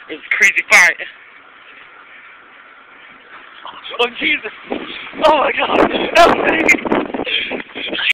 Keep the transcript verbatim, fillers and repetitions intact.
It was a crazy fight. Oh, Jesus. Oh, my God. Help me.